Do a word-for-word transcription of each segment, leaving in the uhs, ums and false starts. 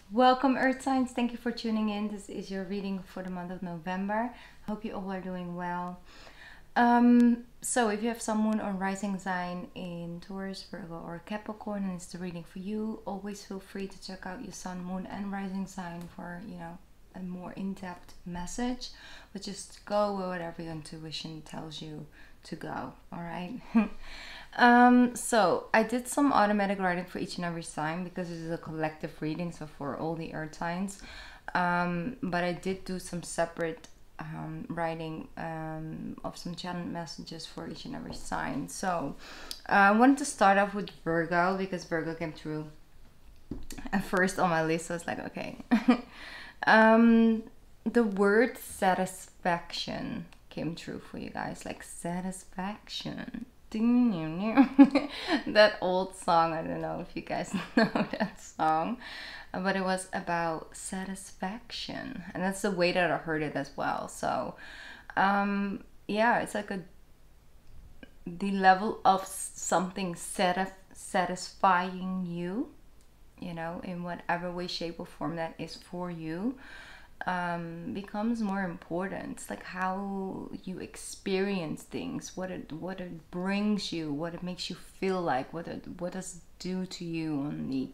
Welcome, Earth signs. Thank you for tuning in. This is your reading for the month of November. I hope you all are doing well. Um, so, if you have some moon or rising sign in Taurus, Virgo, or Capricorn, and it's the reading for you, always feel free to check out your sun, moon, and rising sign for you know a more in-depth message. But just go with whatever your intuition tells you to go. All right. Um, so I did some automatic writing for each and every sign because this is a collective reading, so for all the earth signs. Um, but I did do some separate um, writing um, of some channel messages for each and every sign. So uh, I wanted to start off with Virgo because Virgo came through at first on my list. So I was like, okay. um, the word satisfaction came true for you guys, like satisfaction. That old song, I don't know if you guys know that song, but it was about satisfaction, and that's the way that I heard it as well. So um yeah, it's like a the level of something satis- satisfying you, you know, in whatever way, shape, or form that is for you, um, becomes more important. It's like how you experience things, what it what it brings you, what it makes you feel like, what it what does it do to you on the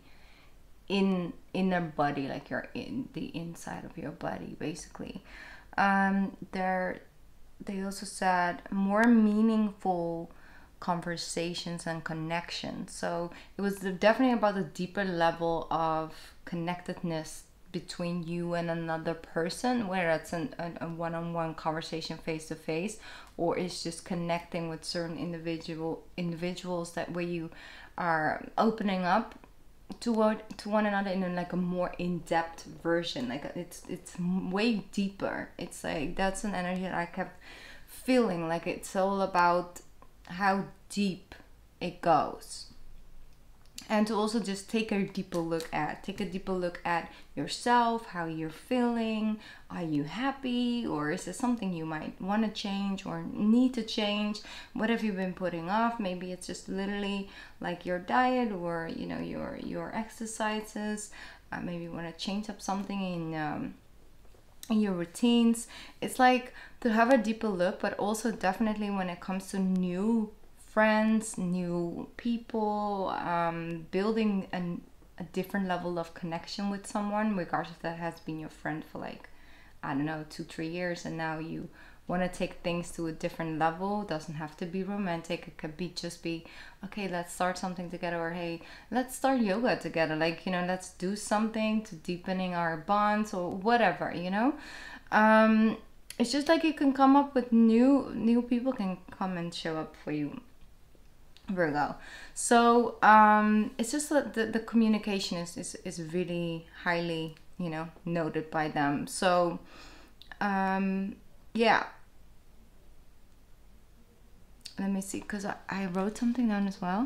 in inner body, like you're in the inside of your body, basically. Um, there, they also said more meaningful conversations and connections. So it was definitely about a deeper level of connectedness between you and another person, whether it's an, a, a one-on-one conversation face to face, or it's just connecting with certain individual individuals that way you are opening up to what to one another in a, like a more in-depth version. Like it's it's way deeper. It's like that's an energy that I kept feeling, like it's all about how deep it goes. And to also just take a deeper look at take a deeper look at yourself, how you're feeling. Are you happy, or is there something you might want to change or need to change? What have you been putting off? Maybe it's just literally like your diet, or you know your your exercises. Uh, maybe you want to change up something in um, in your routines. It's like to have a deeper look, but also definitely when it comes to new friends, new people, um, building an, a different level of connection with someone, regardless if that has been your friend for like, I don't know, two, three years, and now you want to take things to a different level. It doesn't have to be romantic. It could be just be, okay, let's start something together, or hey, let's start yoga together. Like, you know, let's do something to deepening our bonds or whatever, you know. Um, it's just like you can come up with new, new people can come and show up for you, Virgo. So um it's just that the, the communication is, is is really highly, you know, noted by them. So um yeah, let me see, because I, I wrote something down as well.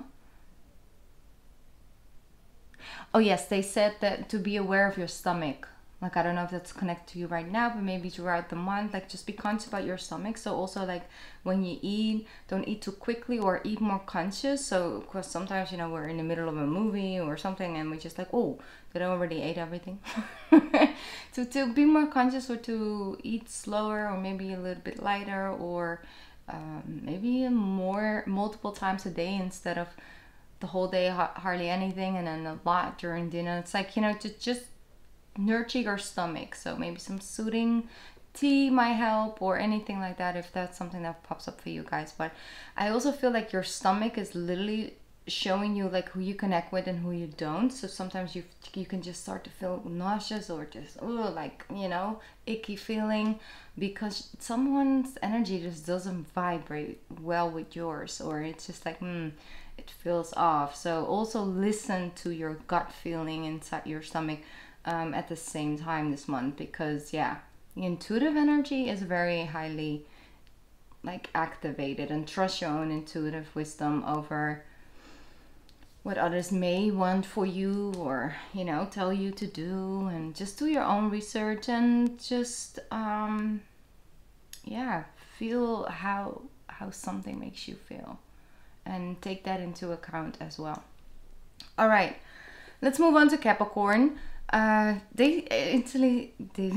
Oh yes, they said that to be aware of your stomach. Like, I don't know if that's connected to you right now, but maybe throughout the month, like just be conscious about your stomach. So also like when you eat, don't eat too quickly, or eat more conscious. So of course sometimes, you know, we're in the middle of a movie or something and we just like, oh, did I already ate everything? to, to be more conscious, or to eat slower, or maybe a little bit lighter, or um, maybe more multiple times a day instead of the whole day, hardly anything, and then a lot during dinner. It's like, you know, to just nurture your stomach. So maybe some soothing tea might help, or anything like that, if that's something that pops up for you guys. But I also feel like your stomach is literally showing you like who you connect with and who you don't. So sometimes you you can just start to feel nauseous, or just oh, like, you know, icky feeling, because someone's energy just doesn't vibrate well with yours, or it's just like hmm, it feels off. So also listen to your gut feeling inside your stomach um, at the same time this month, because yeah, the intuitive energy is very highly like activated, and trust your own intuitive wisdom over what others may want for you, or you know, tell you to do. And just do your own research, and just um yeah, feel how how something makes you feel, and take that into account as well. All right, let's move on to Capricorn. Uh, they instantly they.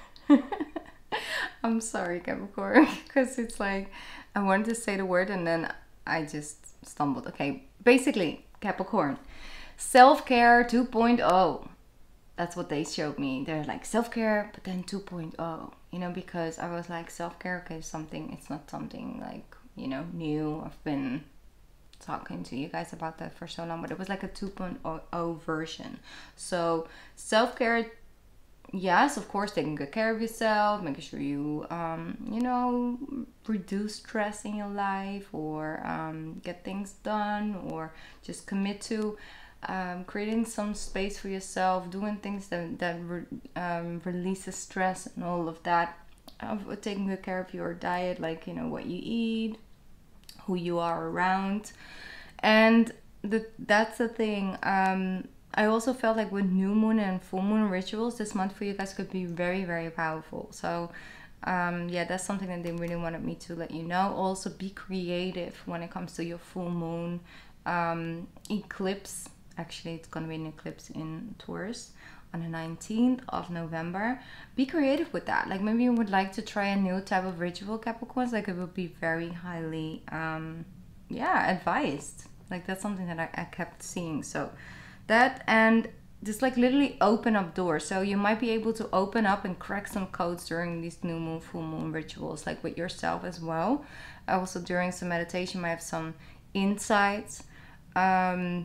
I'm sorry, Capricorn, because it's like I wanted to say the word and then I just stumbled. Okay, basically, Capricorn, self-care two point oh. That's what they showed me. They're like self-care, but then two point oh. You know, because I was like self-care, okay, something. It's not something like, you know, new. I've been talking to you guys about that for so long, but it was like a two point oh version. So self-care, yes, of course, taking good care of yourself, making sure you um you know, reduce stress in your life, or um, get things done, or just commit to um, creating some space for yourself, doing things that, that re um, releases stress and all of that. Uh, taking good care of your diet, like, you know, what you eat, who you are around. And the, that's the thing. Um, I also felt like with new moon and full moon rituals this month for you guys could be very, very powerful. So um, yeah, that's something that they really wanted me to let you know. Also, be creative when it comes to your full moon um, eclipse. Actually, it's going to be an eclipse in Taurus on the nineteenth of November. Be creative with that. Like, maybe you would like to try a new type of ritual, Capricorns. Like, it would be very highly, um, yeah, advised. Like, that's something that I, I kept seeing. So that, and just like literally open up doors. So you might be able to open up and crack some codes during these new moon, full moon rituals, like with yourself as well. Also during some meditation, you might have some insights. Um,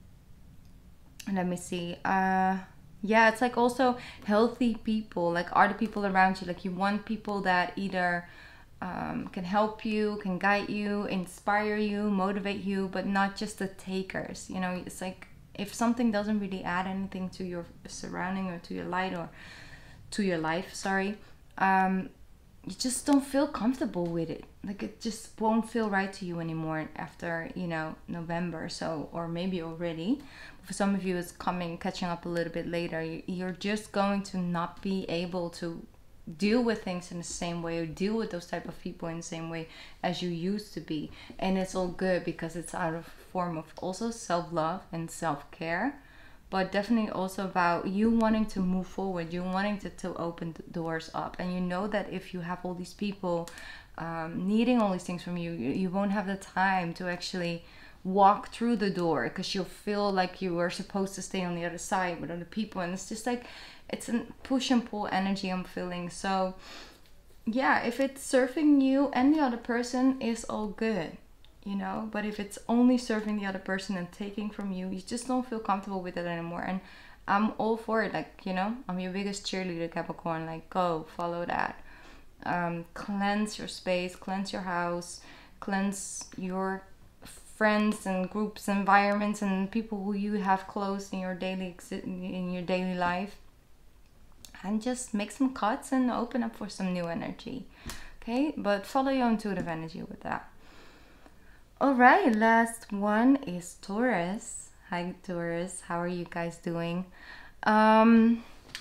let me see. Uh, yeah, it's like also healthy people, like are the people around you. Like you want people that either um, can help you, can guide you, inspire you, motivate you, but not just the takers. You know, it's like if something doesn't really add anything to your surrounding or to your light or to your life, sorry, um, you just don't feel comfortable with it. Like it just won't feel right to you anymore after, you know, November. So, or maybe already. For some of you, it's coming, catching up a little bit later. You're just going to not be able to deal with things in the same way or deal with those type of people in the same way as you used to be. And it's all good because it's out of form of also self-love and self-care, but definitely also about you wanting to move forward, you wanting to, to open the doors up. And you know that if you have all these people um, needing all these things from you, you, you won't have the time to actually walk through the door because you'll feel like you are supposed to stay on the other side with other people. And it's just like, it's a push and pull energy I'm feeling. So yeah, if it's serving you and the other person, is all good, you know. But if it's only serving the other person and taking from you, you just don't feel comfortable with it anymore. And I'm all for it. Like, you know, I'm your biggest cheerleader, Capricorn. Like, go follow that. Um, cleanse your space, cleanse your house, cleanse your friends and groups, environments, and people who you have close in your daily in your daily life, and just make some cuts and open up for some new energy. Okay, but follow your intuitive energy with that. All right, last one is Taurus. Hi Taurus, how are you guys doing? Um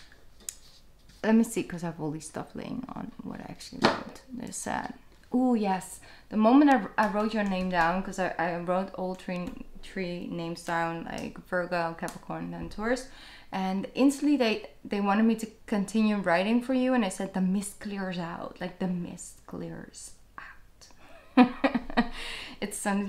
let me see, because I have all these stuff laying on what I actually wrote. They're sad. Oh yes, the moment I, I wrote your name down, because I, I wrote all three three names down, like Virgo, Capricorn, and Taurus, and instantly they they wanted me to continue writing for you, and I said the mist clears out, like the mist clears out. It sounds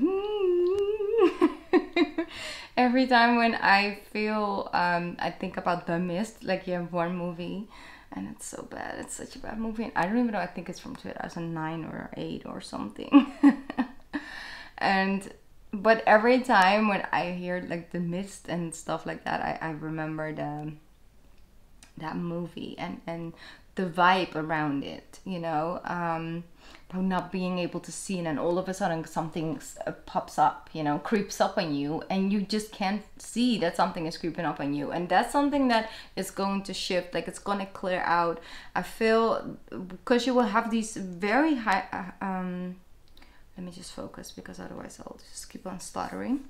every time when I feel um I think about The Mist, like you have one movie. And it's so bad. It's such a bad movie. And I don't even know. I think it's from two thousand nine or eight or something. And but every time when I hear like The Mist and stuff like that, I, I remember the that movie and and the vibe around it. You know, um, about not being able to see, and then all of a sudden something pops up. You know, creeps up on you, and you just can't see that something is creeping up on you. And that's something that is going to shift. Like it's going to clear out. I feel, because you will have these very high. Uh, um, let me just focus, because otherwise I'll just keep on stuttering.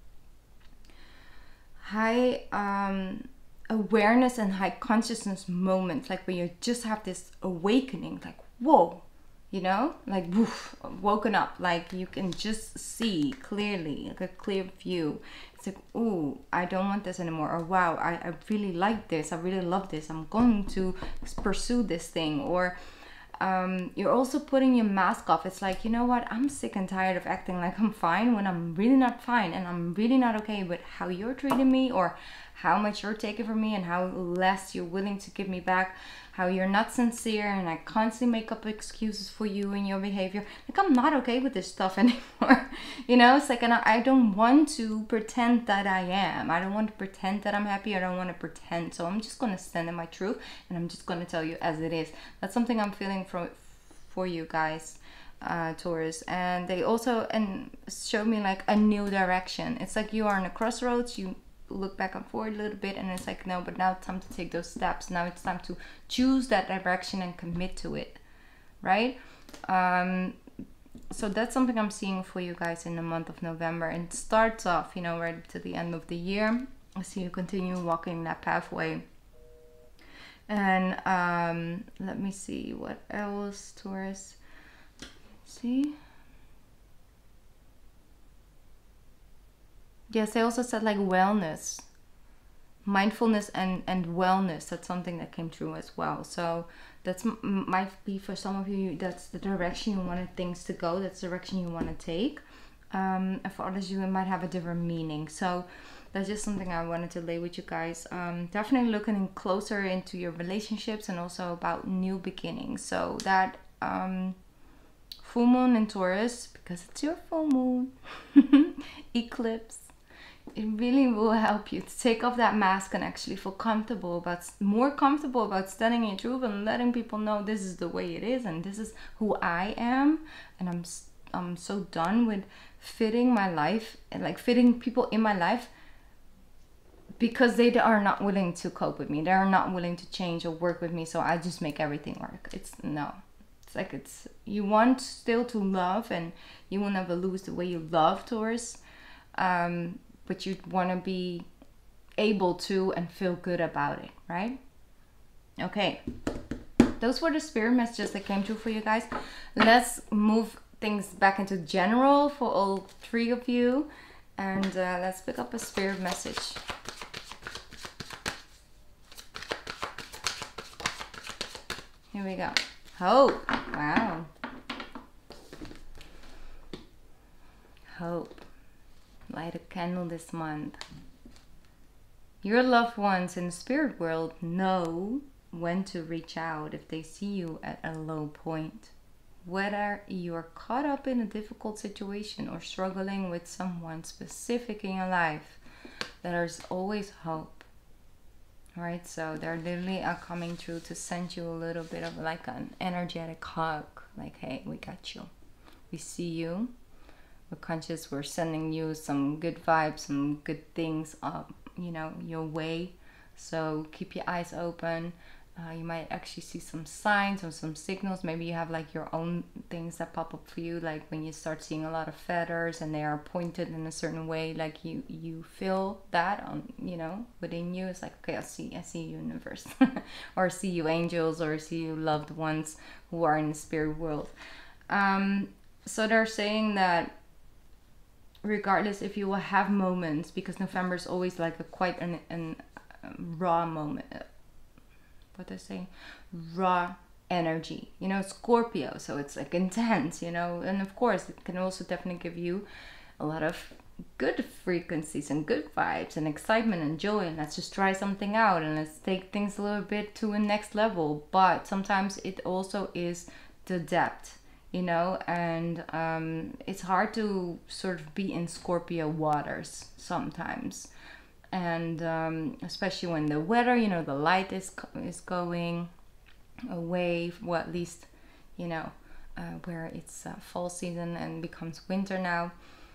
High um, awareness and high consciousness moments, like where you just have this awakening, like whoa. You know, like woof, woken up, like you can just see clearly, like a clear view. It's like, oh, I don't want this anymore, or wow, I, I really like this, I really love this, I'm going to pursue this thing. Or um, you're also putting your mask off. It's like, you know what, I'm sick and tired of acting like I'm fine when I'm really not fine, and I'm really not okay with how you're treating me, or how much you're taking from me, and how less you're willing to give me back, how you're not sincere, and I constantly make up excuses for you and your behavior. Like, I'm not okay with this stuff anymore. You know, it's like, and I, I don't want to pretend that I am. I don't want to pretend that I'm happy. I don't want to pretend. So I'm just going to stand in my truth, and I'm just going to tell you as it is. That's something I'm feeling for, for you guys, uh, Taurus. And they also and showed me like a new direction. It's like you are in a crossroads. You look back and forward a little bit, and it's like, no, but now it's time to take those steps. Now it's time to choose that direction and commit to it, right? Um so that's something I'm seeing for you guys in the month of November. And it starts off, you know, right to the end of the year. I see you continue walking that pathway. And um let me see what else, Taurus. See, yes, they also said like wellness, mindfulness, and and wellness. That's something that came through as well. So that's might be for some of you, that's the direction you wanted things to go, that's the direction you want to take. Um and for others, you might have a different meaning. So that's just something I wanted to lay with you guys. Um definitely looking closer into your relationships, and also about new beginnings. So that um full moon in Taurus, because it's your full moon eclipse, it really will help you to take off that mask and actually feel comfortable about, more comfortable about standing in your truth and letting people know this is the way it is, and this is who I am. And I'm I'm so done with fitting my life and like fitting people in my life because they are not willing to cope with me. They are not willing to change or work with me. So I just make everything work. It's no. It's like, it's, you want still to love, and you will never lose the way you love, Taurus. Um, but you want to be able to and feel good about it, right? Okay, those were the spirit messages that came through for you guys. Let's move things back into general for all three of you, and uh, let's pick up a spirit message. Here we go. Hope. Wow. Hope. Light a candle this month. Your loved ones in the spirit world know when to reach out if they see you at a low point. Whether you're caught up in a difficult situation or struggling with someone specific in your life, there's always hope. Right, so they're literally are coming through to send you a little bit of like an energetic hug, like, hey, we got you, we see you, we're conscious, we're sending you some good vibes, some good things up, you know, your way. So keep your eyes open. Uh, you might actually see some signs or some signals. Maybe you have like your own things that pop up for you, like when you start seeing a lot of feathers and they are pointed in a certain way, like you you feel that on, you know, within you. It's like, okay, I see I see you, universe. Or I see you, angels, or I see you, loved ones who are in the spirit world. Um so they're saying that regardless if you will have moments, because November is always like a quite an, an um, raw moment, what they're saying, raw energy, you know, Scorpio, so it's like intense, you know, and of course it can also definitely give you a lot of good frequencies and good vibes and excitement and joy, and let's just try something out and let's take things a little bit to a next level. But sometimes it also is the depth, you know, and um it's hard to sort of be in Scorpio waters sometimes. And um, especially when the weather, you know, the light is is going away, well, at least, you know, uh, where it's uh, fall season and becomes winter now.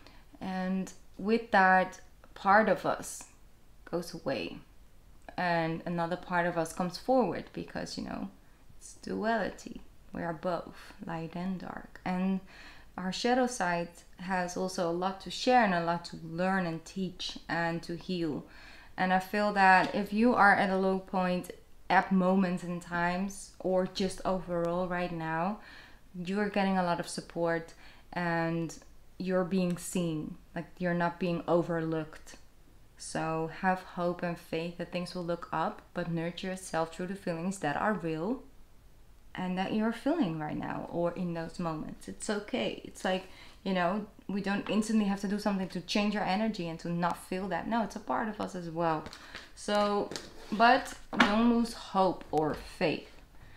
And with that, part of us goes away and another part of us comes forward, because, you know, it's duality. We are both light and dark. And our shadow side has also a lot to share and a lot to learn and teach and to heal. And I feel that if you are at a low point at moments and times, or just overall right now, you're getting a lot of support and you're being seen. Like, you're not being overlooked. So have hope and faith that things will look up, but nurture yourself through the feelings that are real and that you're feeling right now or in those moments. It's okay. It's like, you know, we don't instantly have to do something to change our energy and to not feel that. No, it's a part of us as well. So, but don't lose hope or faith.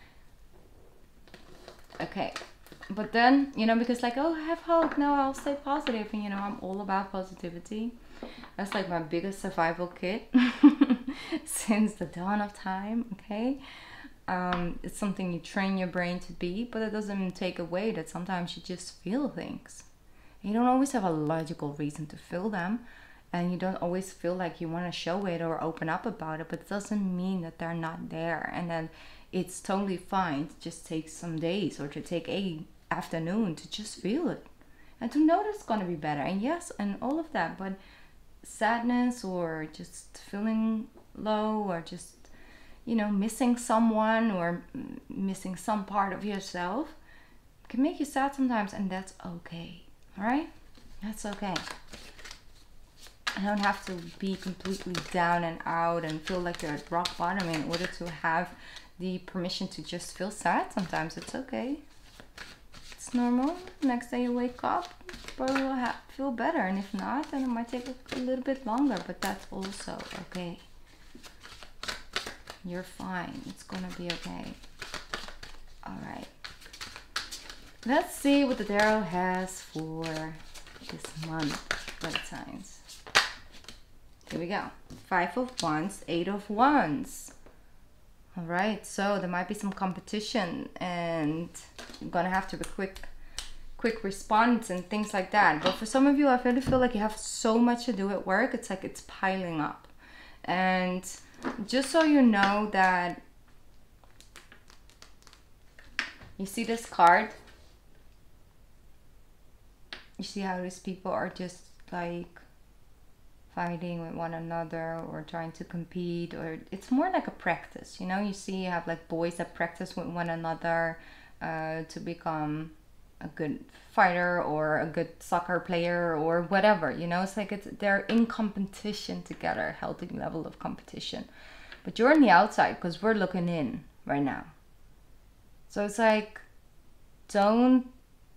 Okay. But then, you know, because like, oh, I have hope. No, I'll stay positive. And, you know, I'm all about positivity. That's like my biggest survival kit since the dawn of time, okay? Um, it's something you train your brain to be, but it doesn't take away that sometimes you just feel things. You don't always have a logical reason to feel them, and you don't always feel like you want to show it or open up about it, but it doesn't mean that they're not there, and then it's totally fine to just take some days or to take a afternoon to just feel it and to know that it's going to be better. And yes, and all of that, but sadness or just feeling low or just, you know, missing someone or missing some part of yourself can make you sad sometimes, and that's okay. All right, that's okay. You don't have to be completely down and out and feel like you're at rock bottom in order to have the permission to just feel sad. Sometimes it's okay. It's normal. Next day you wake up, probably will have, feel better, and if not, then it might take a, a little bit longer, but that's also okay. You're fine. It's gonna be okay. All right. Let's see what the tarot has for this month, blood signs. Here we go. Five of Wands, Eight of Wands. All right, so there might be some competition, and you're gonna have to be quick, quick response and things like that. But for some of you, I really feel like you have so much to do at work. It's like it's piling up, and just so you know that you see this card, you see how these people are just like fighting with one another or trying to compete, or it's more like a practice, you know. You see you have like boys that practice with one another uh, to become a good fighter or a good soccer player or whatever, you know. It's like it's they're in competition together, healthy level of competition, but you're on the outside because we're looking in right now. So it's like, don't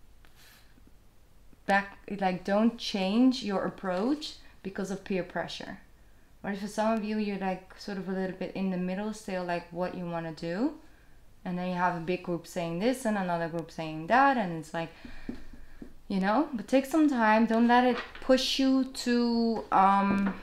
back like don't change your approach because of peer pressure. But for some of you, you're like sort of a little bit in the middle still, like what you want to do, and then you have a big group saying this and another group saying that, and it's like, you know, but take some time. Don't let it push you to um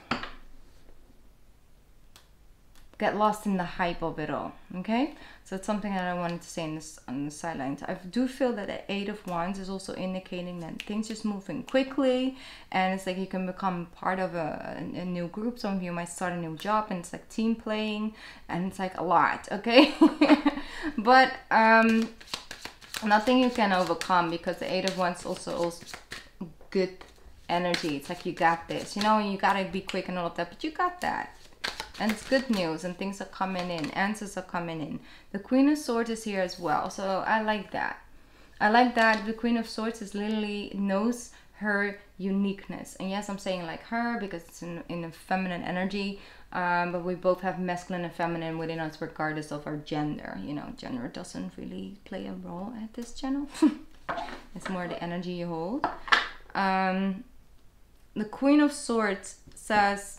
get lost in the hype of it all. Okay, so it's something that I wanted to say in this on the sidelines. I do feel that the Eight of Wands is also indicating that things just moving quickly, and it's like you can become part of a, a new group. Some of you might start a new job, and it's like team playing, and it's like a lot. Okay, but um nothing you can overcome, because the Eight of Wands also also good energy. It's like you got this, you know. You gotta be quick and all of that, but you got that. And it's good news, and things are coming in, answers are coming in. The Queen of Swords is here as well, so I like that. I like that the Queen of Swords is literally knows her uniqueness. And yes, I'm saying like her because it's in, in a feminine energy, um, but we both have masculine and feminine within us regardless of our gender. You know, gender doesn't really play a role at this channel. It's more the energy you hold. Um, the Queen of Swords says,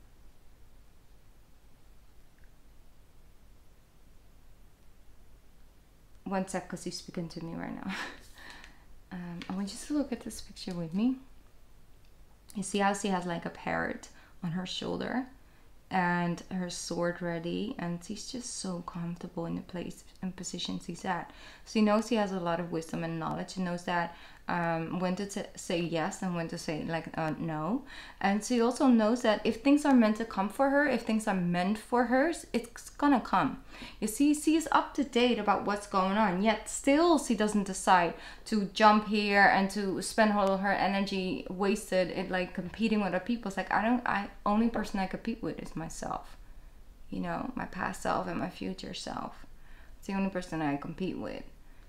one sec, because he's speaking to me right now. um, I want you to look at this picture with me. You see how she has like a parrot on her shoulder and her sword ready, and she's just so comfortable in the place and position she's at. She knows she has a lot of wisdom and knowledge. She knows that um, when to say yes and when to say like uh, no. And she also knows that if things are meant to come for her, if things are meant for her, it's gonna come. You see, she's up to date about what's going on, yet still she doesn't decide to jump here and to spend all her energy wasted in like competing with other people. It's like, I don't, I only person I compete with is myself, you know, my past self and my future self. It's the only person I compete with.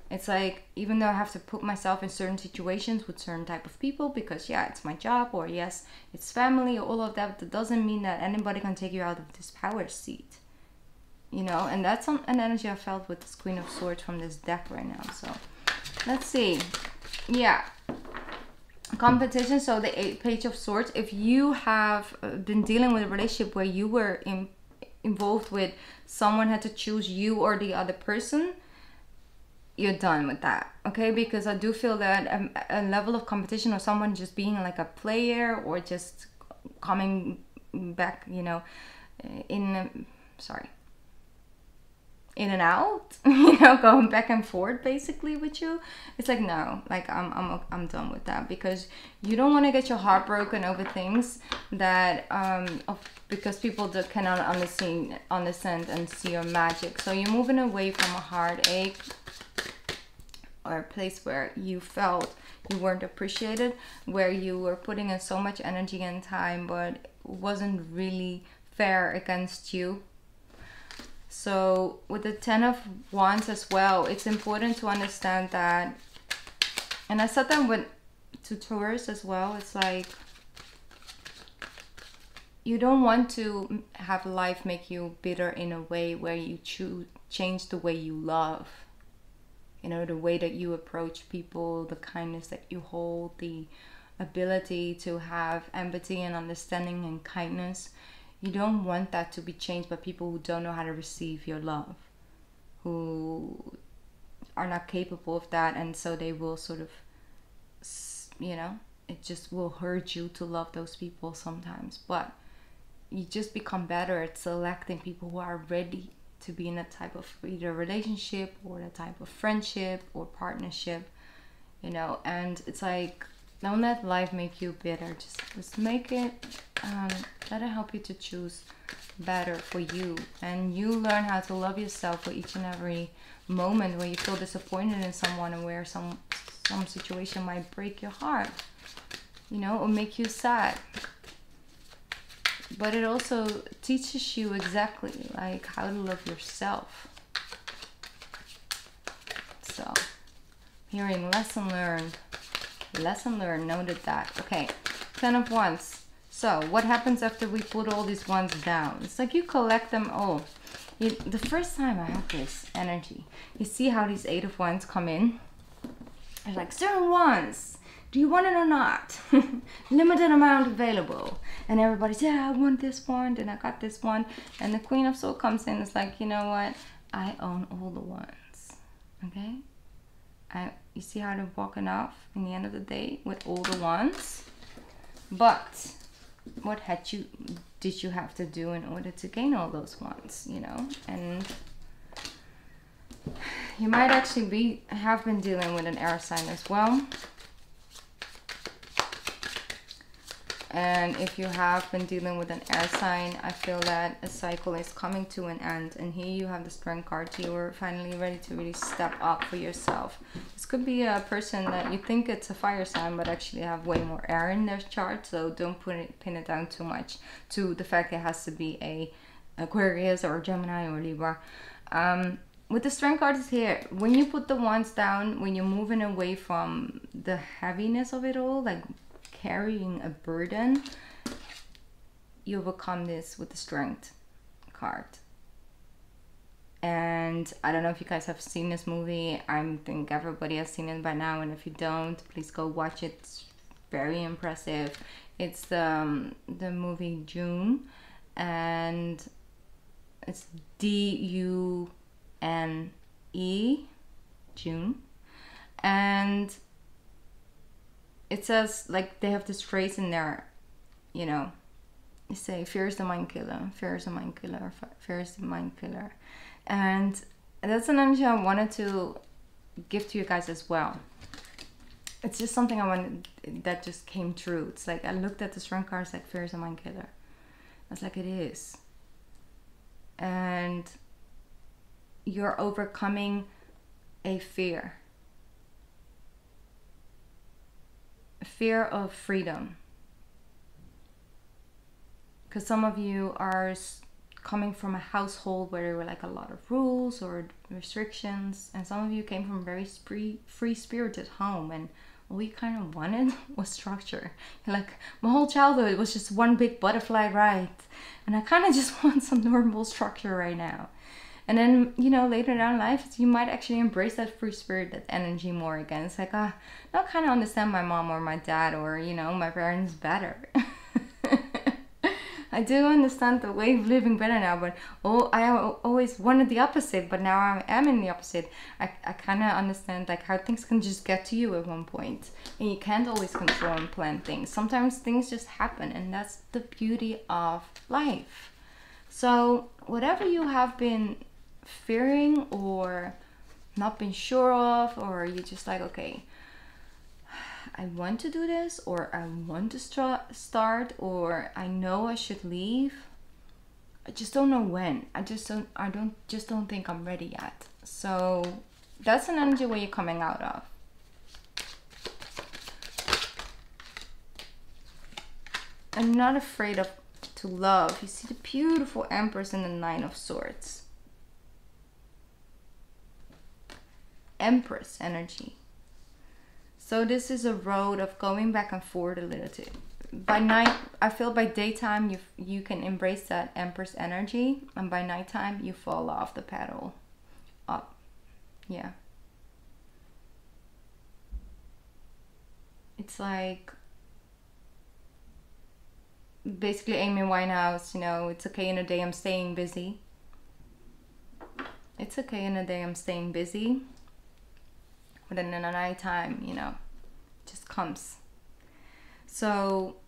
It's like, even though I have to put myself in certain situations with certain type of people, because yeah, it's my job, or yes, it's family, all of that, that doesn't mean that anybody can take you out of this power seat. You know, and that's an energy I felt with this Queen of Swords from this deck right now. So let's see. Yeah, competition. So the eight Page of Swords, if you have been dealing with a relationship where you were in, involved with someone had to choose you or the other person, you're done with that, okay? Because I do feel that a, a level of competition, or someone just being like a player, or just coming back, you know, in, sorry, in and out, you know, going back and forth basically with you. It's like, no, like I'm I'm I'm done with that, because you don't want to get your heart broken over things that um of, because people that cannot understand understand and see your magic. So you're moving away from a heartache, or a place where you felt you weren't appreciated, where you were putting in so much energy and time, but it wasn't really fair against you. So with the Ten of Wands as well, it's important to understand that, and I said that with to Taurus as well, it's like, you don't want to have life make you bitter in a way where you choose change the way you love. You know, the way that you approach people, the kindness that you hold, the ability to have empathy and understanding and kindness. You don't want that to be changed by people who don't know how to receive your love, who are not capable of that, and so they will sort of, you know, it just will hurt you to love those people sometimes. But you just become better at selecting people who are ready to be in that type of either relationship or that type of friendship or partnership, you know. And it's like, don't let life make you bitter. Just, just make it, um, let it help you to choose better for you. And you learn how to love yourself for each and every moment where you feel disappointed in someone, and where some, some situation might break your heart, you know, or make you sad. But it also teaches you exactly like how to love yourself. So, hearing lesson learned. Lesson learned, noted that. Okay, Ten of Wands. So, what happens after we put all these wands down? It's like you collect them all. You, the first time I have this energy, you see how these Eight of Wands come in? There's like certain wands. Do you want it or not? Limited amount available. And everybody's, yeah, I want this one, and I got this one. And the Queen of Swords comes in. It's like, you know what? I own all the ones. Okay? I, you see how they're walking off in the end of the day with all the ones? But what had you did you have to do in order to gain all those ones, you know? And you might actually be have been dealing with an air sign as well. And if you have been dealing with an air sign, I feel that a cycle is coming to an end. And here you have the Strength card. You are finally ready to really step up for yourself. This could be a person that you think it's a fire sign, but actually have way more air in their chart. So don't put it, pin it down too much to the fact it has to be a Aquarius or Gemini or Libra. Um, with the Strength cards here, when you put the wands down, when you're moving away from the heaviness of it all, like carrying a burden, you overcome this with the Strength card. And I don't know if you guys have seen this movie. I think everybody has seen it by now, and if you don't, please go watch it. It's very impressive. It's the, um, the movie June, and it's D U N E, June. And it says, like, they have this phrase in there, you know, they say, fear is the mind killer, fear is the mind killer, fear is the mind killer. And that's an energy I wanted to give to you guys as well. It's just something I wanted, that just came true. It's like, I looked at the Strength cards, like, fear is the mind killer. I was like, it is. And you're overcoming a fear. Fear of freedom, because some of you are coming from a household where there were like a lot of rules or restrictions, and some of you came from a very free, free-spirited home, and all you kind of wanted was structure. Like, my whole childhood was just one big butterfly ride, and I kind of just want some normal structure right now. And then, you know, later down in life, you might actually embrace that free spirit, that energy more again. It's like, ah, now I kind of understand my mom or my dad or, you know, my parents better. I do understand the way of living better now, but oh, I always wanted the opposite, but now I am in the opposite. I, I kind of understand like how things can just get to you at one point, and you can't always control and plan things. Sometimes things just happen, and that's the beauty of life. So whatever you have been fearing or not been sure of, or you're just like, okay, I want to do this, or I want to st- start, or I know I should leave. I just don't know when. I just don't. I don't. Just don't think I'm ready yet. So that's an energy where you're coming out of. I'm not afraid of to love. You see the beautiful Empress and the Nine of Swords. Empress energy. So this is a road of going back and forth a little bit. By night, I feel by daytime you you can embrace that Empress energy, and by nighttime you fall off the pedal. Up, yeah. It's like basically Amy Winehouse, you know, it's okay in a day I'm staying busy. It's okay in a day I'm staying busy. But then in the nighttime, you know, just comes. So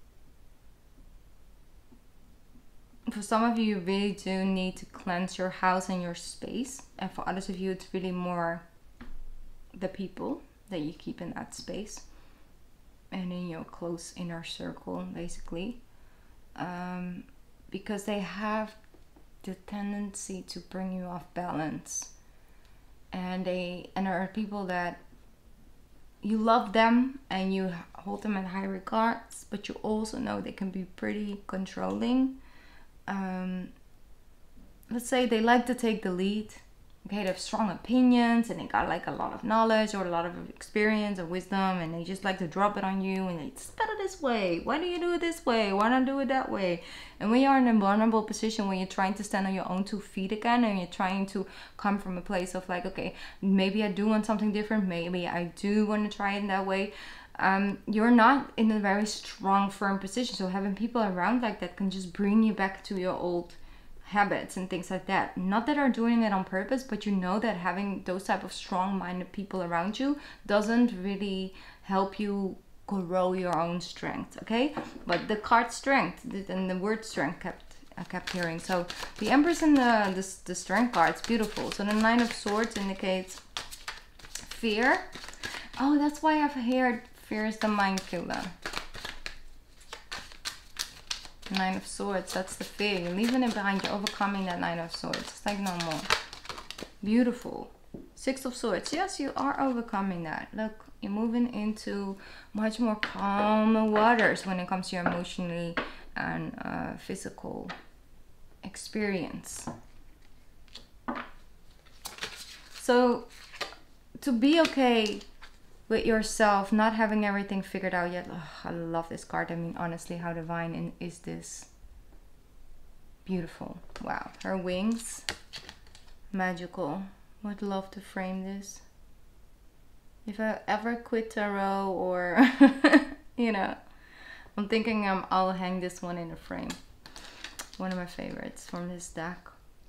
for some of you, you really do need to cleanse your house and your space. And for others of you, it's really more the people that you keep in that space and in your close inner circle, basically. Um, because they have the tendency to bring you off balance. And they and there are people that you love them and you hold them in high regards, but you also know they can be pretty controlling. Um, let's say they like to take the lead. Okay, they have strong opinions and they got like a lot of knowledge or a lot of experience or wisdom, and they just like to drop it on you and it's better this way. Why do you do it this way? Why not do it that way? And when you're in a vulnerable position, when you're trying to stand on your own two feet again, and you're trying to come from a place of like, okay, maybe I do want something different. Maybe I do want to try it in that way. Um, you're not in a very strong, firm position. So having people around like that can just bring you back to your old habits and things like that. Not that are doing it on purpose, but you know that having those type of strong-minded people around you doesn't really help you grow your own strength. Okay, but the card strength and the word strength kept I kept hearing. So the Empress and the the, the strength card is beautiful. So the Nine of Swords indicates fear. Oh, that's why I've heard fear is the mind killer. Nine of Swords, that's the fear. You're leaving it behind. You're overcoming that Nine of Swords. It's like no more. Beautiful. Six of Swords. Yes, you are overcoming that. Look, you're moving into much more calmer waters when it comes to your emotionally and uh, physical experience. So, to be okay with yourself, not having everything figured out yet. Oh, I love this card. I mean, honestly, how divine is this? Beautiful. Wow. Her wings. Magical. Would love to frame this. If I ever quit tarot or, you know, I'm thinking um, I'll hang this one in a frame. One of my favorites from this deck.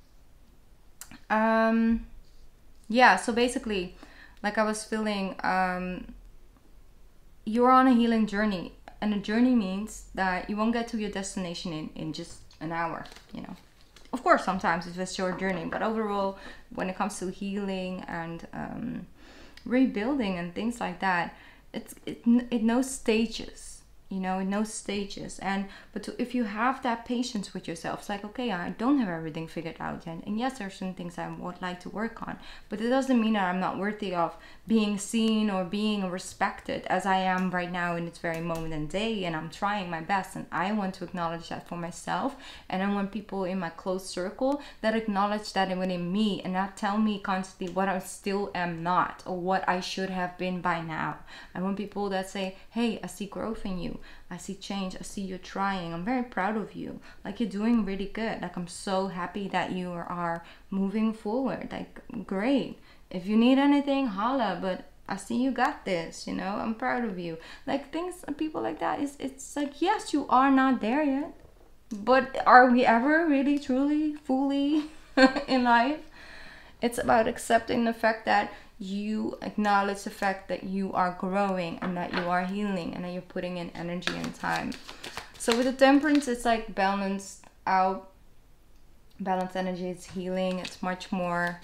Um, yeah, so basically, like I was feeling, um, you're on a healing journey. And a journey means that you won't get to your destination in, in just an hour, you know. Of course, sometimes it's a short journey. But overall, when it comes to healing and um, rebuilding and things like that, it's, it, it knows stages. you know, in those stages. And but to, if you have that patience with yourself, it's like, okay, I don't have everything figured out yet, and yes, there are certain things I would like to work on, but it doesn't mean that I'm not worthy of being seen or being respected as I am right now in this very moment and day. And I'm trying my best, and I want to acknowledge that for myself, and I want people in my close circle that acknowledge that within me, and not tell me constantly what I still am not or what I should have been by now. I want people that say, hey, I see growth in you, I see change, I see you're trying, I'm very proud of you, like, you're doing really good, like, I'm so happy that you are moving forward, like, great, if you need anything, holla, but I see you got this, you know, I'm proud of you. Like, things, people like that, is it's like, yes, you are not there yet, but are we ever really truly fully in life? It's about accepting the fact that you acknowledge the fact that you are growing and that you are healing and that you're putting in energy and time. So with the Temperance, it's like balanced out, balanced energy, it's healing, it's much more,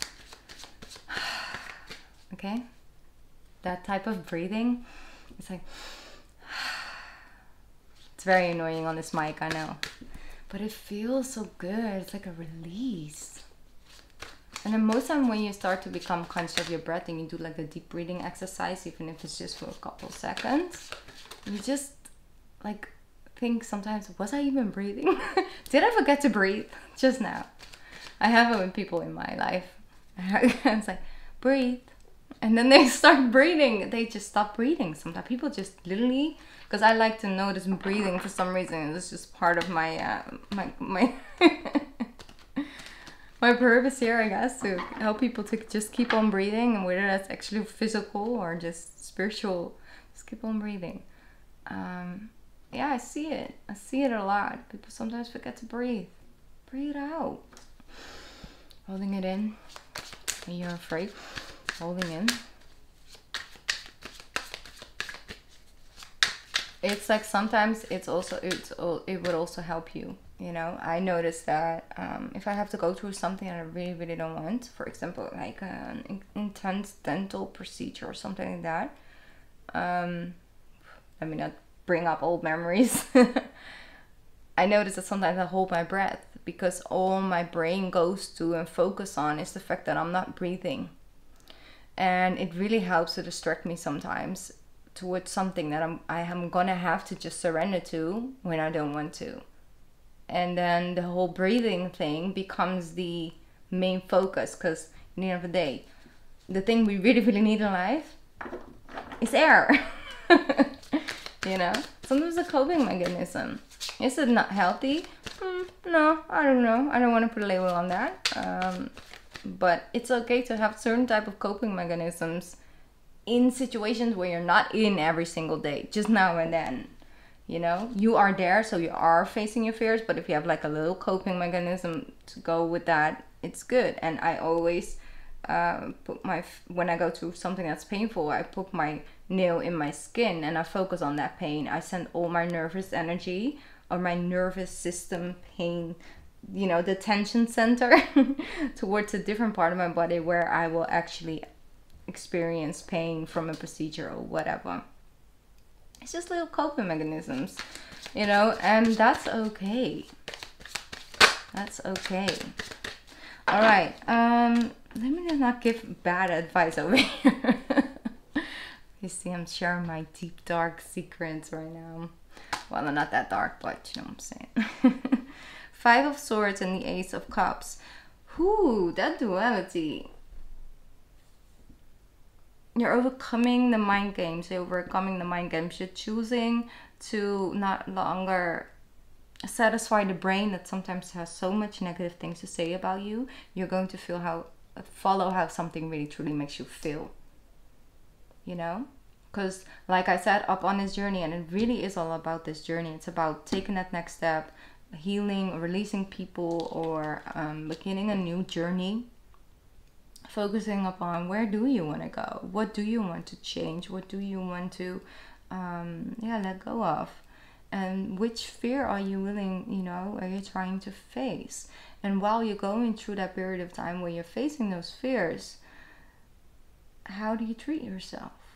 okay, that type of breathing, it's like, it's very annoying on this mic, I know, but it feels so good. It's like a release. And then most time when you start to become conscious of your breath and you do like a deep breathing exercise, even if it's just for a couple seconds, you just like think sometimes, was I even breathing? Did I forget to breathe just now? I have it with people in my life. It's like, breathe. And then they start breathing. They just stop breathing. Sometimes people just literally, because I like to notice breathing for some reason. It's just part of my, uh, my, my... my purpose here, I guess, to help people to just keep on breathing, and whether that's actually physical or just spiritual, just keep on breathing. Um, yeah, I see it. I see it a lot. People sometimes forget to breathe. Breathe out. Holding it in when you're afraid. Holding in. It's like sometimes it's also, it's it would also help you. You know, I noticed that um, if I have to go through something that I really, really don't want, for example, like an in intense dental procedure or something like that, um, let me not bring up old memories. I notice that sometimes I hold my breath because all my brain goes to and focus on is the fact that I'm not breathing. And it really helps to distract me sometimes towards something that I'm, I am gonna have to just surrender to when I don't want to. And then the whole breathing thing becomes the main focus, because at the end of the day, the thing we really, really need in life is air. You know, sometimes a coping mechanism. Is it not healthy? Hmm, no, I don't know. I don't want to put a label on that. Um, but it's okay to have certain type of coping mechanisms in situations where you're not in every single day, just now and then. You know, you are there, so you are facing your fears, but if you have like a little coping mechanism to go with that, it's good. And I always uh, put my, when I go through something that's painful, I put my nail in my skin and I focus on that pain. I send all my nervous energy or my nervous system pain, you know, the tension center towards a different part of my body where I will actually experience pain from a procedure or whatever. It's just little coping mechanisms, you know, and that's okay. That's okay. All right. Um, let me just not give bad advice over here. You see, I'm sharing my deep, dark secrets right now. Well, they're not that dark, but you know what I'm saying. Five of Swords and the Ace of Cups. Whoo, that duality. You're overcoming the mind games. You're overcoming the mind games. You're choosing to not longer satisfy the brain that sometimes has so much negative things to say about you. You're going to feel how, follow how something really truly makes you feel. You know? Because like I said, up on this journey, and it really is all about this journey. It's about taking that next step, healing, releasing people, or um, beginning a new journey. Focusing upon where do you want to go? What do you want to change? What do you want to um, yeah, let go of? And which fear are you willing, you know, are you trying to face? And while you're going through that period of time where you're facing those fears, how do you treat yourself?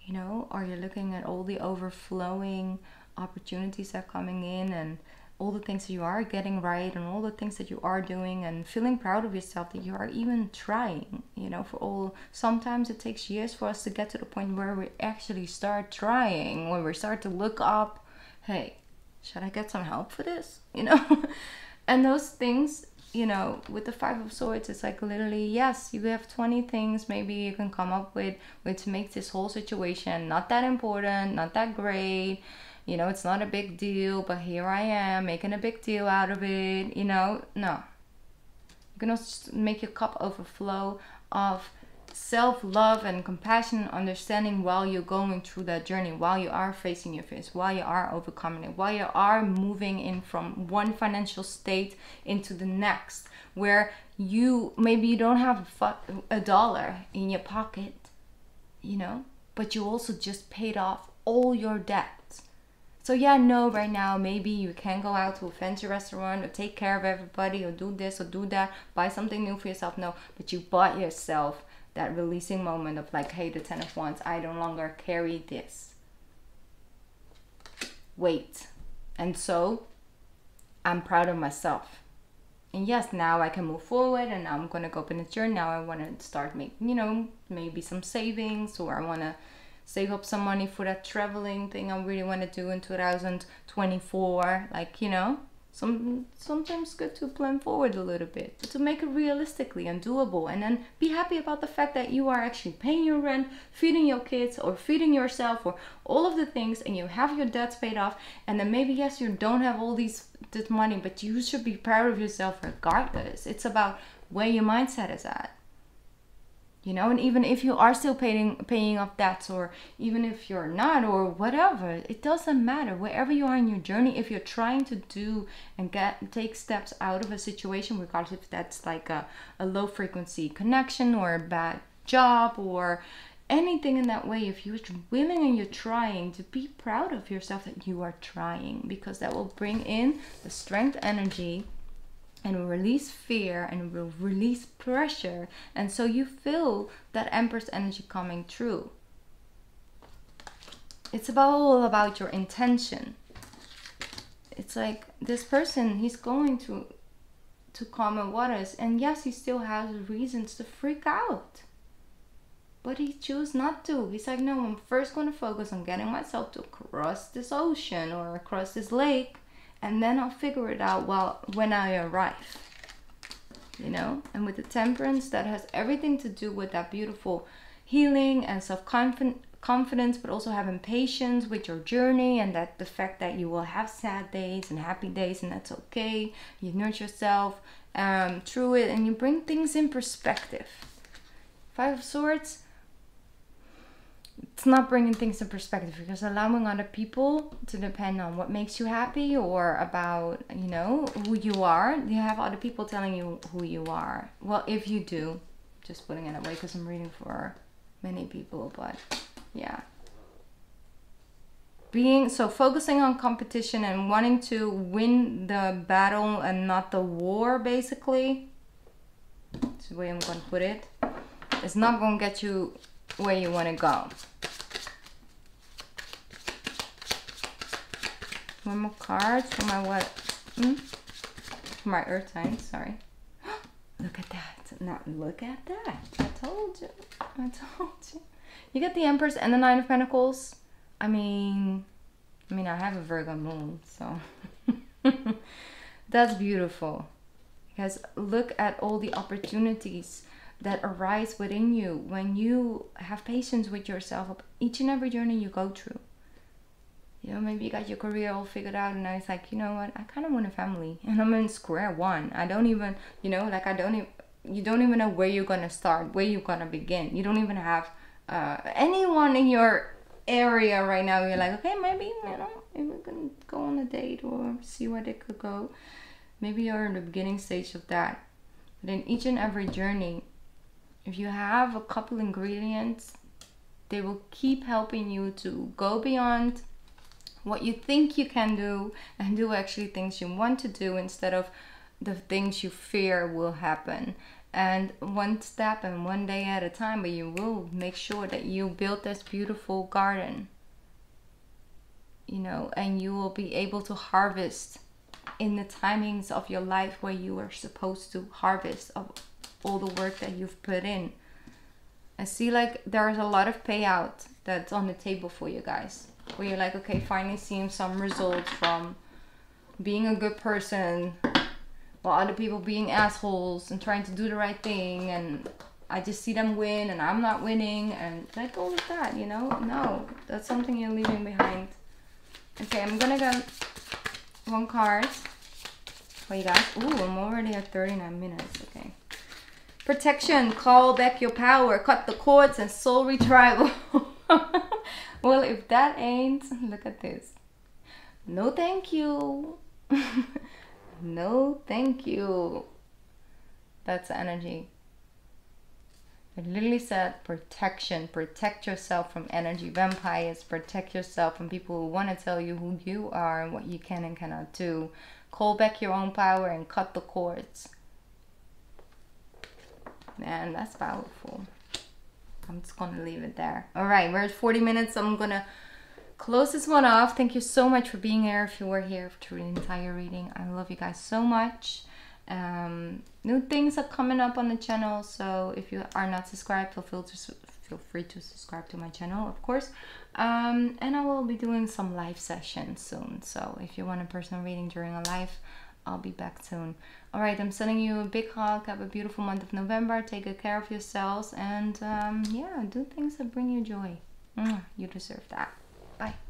You know, are you looking at all the overflowing opportunities that are coming in, and all the things that you are getting right, and all the things that you are doing, and feeling proud of yourself that you are even trying? You know, for all, sometimes it takes years for us to get to the point where we actually start trying, when we start to look up, hey, should I get some help for this? You know, and those things, you know, with the Five of Swords, it's like literally, yes, you have twenty things maybe you can come up with, with to make this whole situation not that important, not that great. You know, it's not a big deal, but here I am making a big deal out of it. You know, no. You can also make your cup overflow of self-love and compassion and understanding while you're going through that journey, while you are facing your fears, while you are overcoming it, while you are moving in from one financial state into the next, where you, maybe you don't have a, a dollar in your pocket, you know, but you also just paid off all your debts. So yeah, no, right now, maybe you can go out to a fancy restaurant or take care of everybody or do this or do that, buy something new for yourself. No, but you bought yourself that releasing moment of like, hey, the Ten of Wands, I no longer carry this weight. And so I'm proud of myself. And yes, now I can move forward, and now I'm going to go up in the journey. Now I want to start making, you know, maybe some savings, or I want to save up some money for that traveling thing I really want to do in two thousand twenty-four. Like, you know, some sometimes good to plan forward a little bit, but to make it realistically and doable, and then be happy about the fact that you are actually paying your rent, feeding your kids, or feeding yourself, or all of the things, and you have your debts paid off. And then maybe, yes, you don't have all these this money, but you should be proud of yourself regardless. It's about where your mindset is at. You know, and even if you are still paying paying off debts, or even if you're not, or whatever, it doesn't matter. Wherever you are in your journey, if you're trying to do and get take steps out of a situation, regardless if that's like a, a low frequency connection or a bad job or anything in that way, if you're willing and you're trying, to be proud of yourself that you are trying, because that will bring in the strength energy and will release fear and will release pressure, and so you feel that Empress energy coming through. It's about all about your intention. It's like this person, he's going to to calm waters, and yes, he still has reasons to freak out, but he chose not to. He's like, no, I'm first going to focus on getting myself to cross this ocean or across this lake, and then I'll figure it out well when I arrive. You know, and with the Temperance, that has everything to do with that beautiful healing and self-confidence, but also having patience with your journey, and that the fact that you will have sad days and happy days, and that's okay. You nurture yourself um, through it, and you bring things in perspective. Five of Swords, it's not bringing things in perspective, because allowing other people to depend on what makes you happy, or about, you know, who you are. You have other people telling you who you are. Well, if you do, just putting it away, because I'm reading for many people, but yeah. Being, so focusing on competition and wanting to win the battle and not the war, basically. That's the way I'm going to put it. It's not going to get you where you want to go. One more card for my what? Hmm? For my earth signs, sorry. Look at that. Now look at that. I told you. I told you. You get the Empress and the Nine of Pentacles. I mean, I mean, I have a Virgo moon, so that's beautiful. Because look at all the opportunities that arise within you when you have patience with yourself of each and every journey you go through. You know, maybe you got your career all figured out, and now it's like, you know what, I kind of want a family, and I'm in square one. I don't even, you know, like I don't even, you don't even know where you're gonna start, where you're gonna begin. You don't even have uh, anyone in your area right now. You're like, okay, maybe, you know, maybe we can go on a date or see where they could go. Maybe you're in the beginning stage of that. But in each and every journey, if you have a couple ingredients, they will keep helping you to go beyond what you think you can do and do actually things you want to do, instead of the things you fear will happen. And one step and one day at a time, but you will make sure that you build this beautiful garden, you know, and you will be able to harvest in the timings of your life where you are supposed to harvest of all the work that you've put in. I see like there's a lot of payout that's on the table for you guys, where you're like, okay, finally seeing some results from being a good person while other people being assholes and trying to do the right thing, and I just see them win and I'm not winning, and let go of that, you know? No, that's something you're leaving behind. Okay, I'm gonna go one card for you guys. Ooh, I'm already at thirty-nine minutes. Okay. Protection, call back your power, cut the cords, and soul retrieval. Well, if that ain't, look at this. No thank you. No thank you. That's the energy. It literally said protection. Protect yourself from energy vampires. Protect yourself from people who want to tell you who you are and what you can and cannot do. Call back your own power and cut the cords. Man, that's powerful. I'm just gonna leave it there. All right, we're at forty minutes. So I'm gonna close this one off. Thank you so much for being here. If you were here through the entire reading, I love you guys so much. Um, new things are coming up on the channel, so if you are not subscribed, feel free to, feel free to subscribe to my channel, of course. Um, and I will be doing some live sessions soon, so if you want a personal reading during a live, I'll be back soon. All right, I'm sending you a big hug. Have a beautiful month of November. Take good care of yourselves, and um, yeah, do things that bring you joy. You deserve that. Bye.